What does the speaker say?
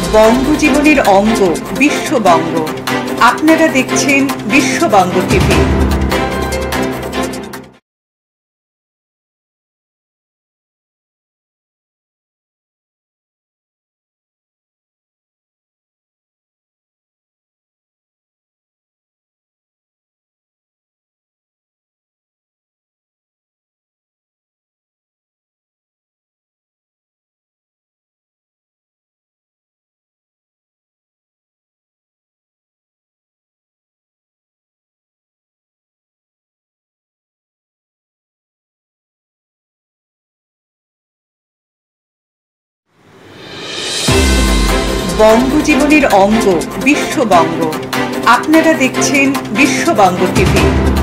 বঙ্গজীবনের অঙ্গ বিশ্ববঙ্গ। আপনারা দেখছেন বিশ্ববঙ্গ টিভি। বঙ্গজীবনের অঙ্গ বিশ্ববঙ্গ। আপনারা দেখছেন বিশ্ববঙ্গ টিভি।